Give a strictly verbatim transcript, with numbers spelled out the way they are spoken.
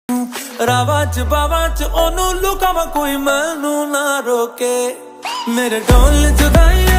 रावा च बावा च ओनू लुकावा कोई मैनू ना रोके मेरे ढोल जुदाई